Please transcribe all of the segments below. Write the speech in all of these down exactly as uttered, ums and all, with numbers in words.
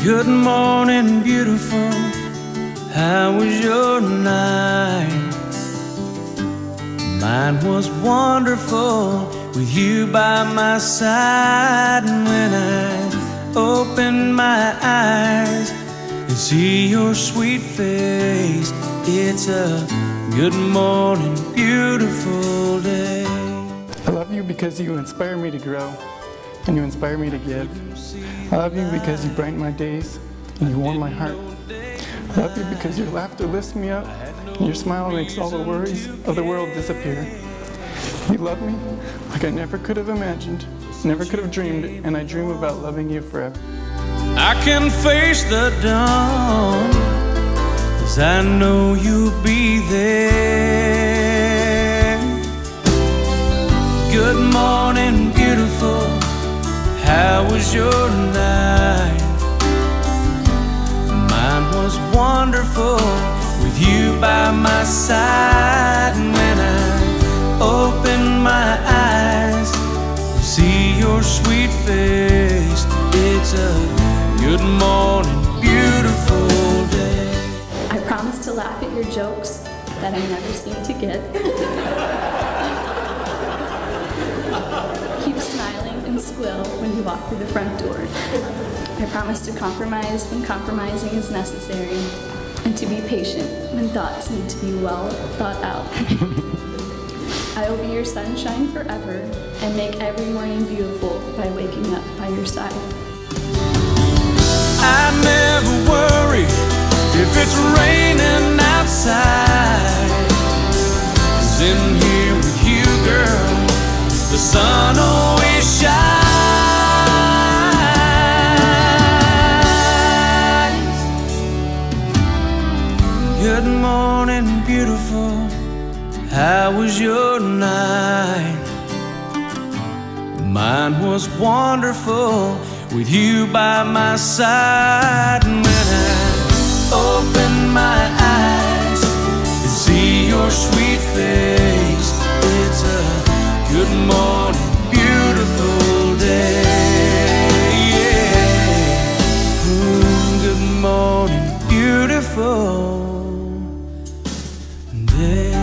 Good morning, beautiful. How was your night? Mine was wonderful with you by my side. And when I open my eyes and see your sweet face, it's a good morning, beautiful day. I love you because you inspire me to grow and you inspire me to give. I love you because you brighten my days and you warm my heart. I love you because your laughter lifts me up and your smile makes all the worries of the world disappear. You love me like I never could have imagined, never could have dreamed, and I dream about loving you forever. I can face the dawn, 'cause I know you'll be there. Good morning, beautiful. How was your night? Mine was wonderful with you by my side. And when I open my eyes, see your sweet face, it's a good morning, beautiful day. I promise to laugh at your jokes that I never seem to get. Keep smiling and squill when you walk through the front door. I promise to compromise when compromising is necessary, and to be patient when thoughts need to be well thought out. I will be your sunshine forever and make every morning beautiful by waking up by your side. I never worry if it's raining outside, 'cause in here with you, girl, the sun always shines. Good morning, beautiful. How was your night? Mine was wonderful with you by my side. And when I open my eyes and see your sweet face, it's a good morning, beautiful day. Yeah. Ooh, good morning, beautiful day.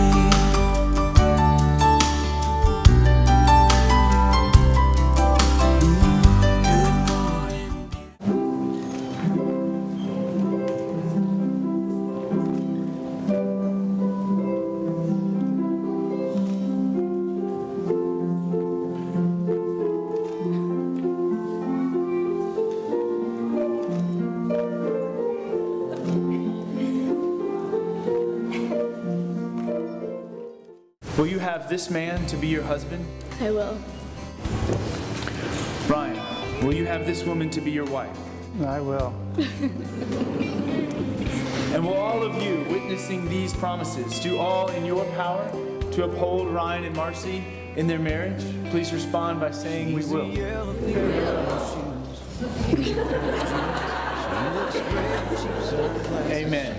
Will you have this man to be your husband? I will. Ryan, will you have this woman to be your wife? I will. And will all of you, witnessing these promises, do all in your power to uphold Ryan and Marcy in their marriage? Please respond by saying we will. Amen.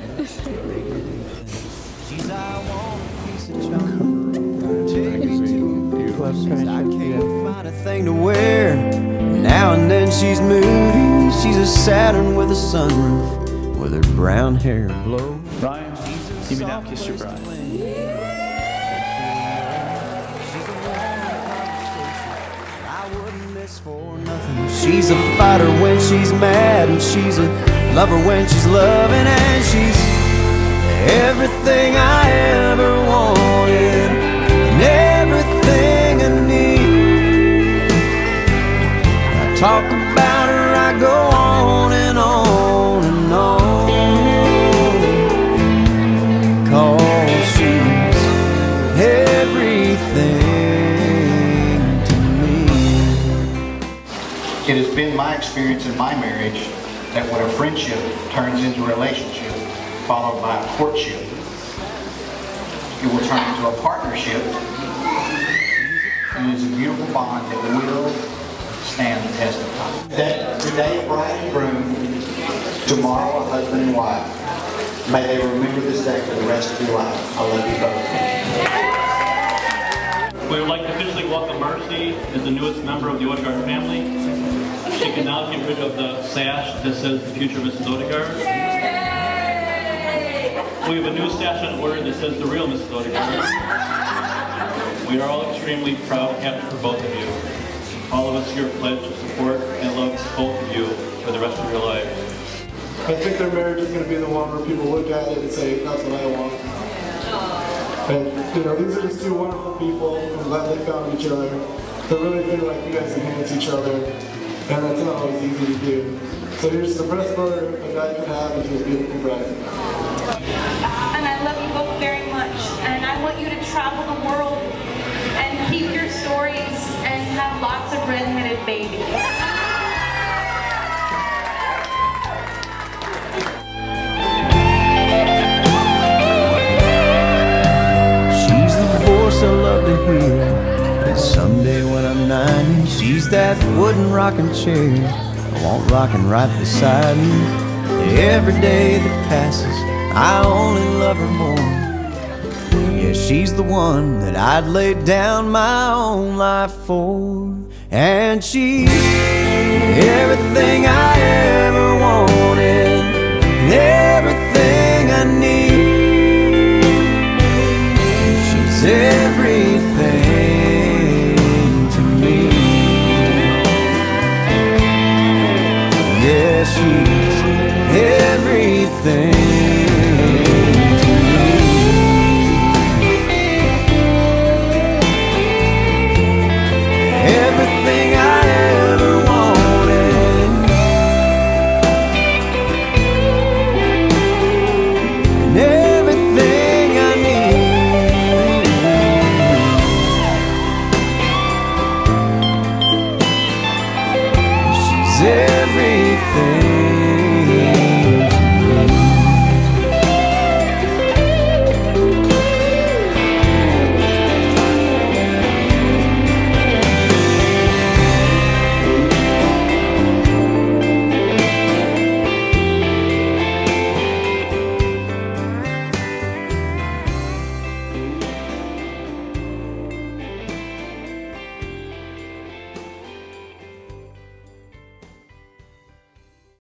I can't find a thing to wear. Now and then she's moody. She's a Saturn with a sunroof, with her brown hair blow. Ryan, you may now kiss your bride. I wouldn't miss for nothing. She's a fighter when she's mad, and she's a lover when she's loving, and she's everything I ever wanted, and everything I need. I talk about her, I go on and on and on, 'cause she's everything to me. It has been my experience in my marriage that when a friendship turns into a relationship, followed by a courtship, it will turn into a partnership, and it is a beautiful bond that will stand the test of time. That today, bride and groom, tomorrow, a husband and wife, may they remember this day for the rest of your life. I love you both. We would like to officially welcome Marcy as the newest member of the Odegaard family. she can now get rid of the sash that says the future Missus Odegaard. We have a new sash on order that says the real Missus Odegaard. We are all extremely proud and happy for both of you. All of us here pledge to support and love both of you for the rest of your lives. I think their marriage is going to be the one where people look at it and say, that's what I want. And, you know, these are just two wonderful people. I'm glad they found each other. They really feel like you guys enhance each other, and that's not always easy to do. So here's the best brother a guy can have with his beautiful bride. And I love you both very much, and I want you to travel the world and keep your stories and have lots of red-headed babies. I love to hear. And someday when I'm ninety, she's that wooden rocking chair I want rocking right beside me. Every day that passes, I only love her more. Yeah, she's the one that I'd lay down my own life for. And she's everything I ever wanted, and everything I need. Everything to me. Yeah, she's everything to me. Everything I ever wanted, and everything I need. Everything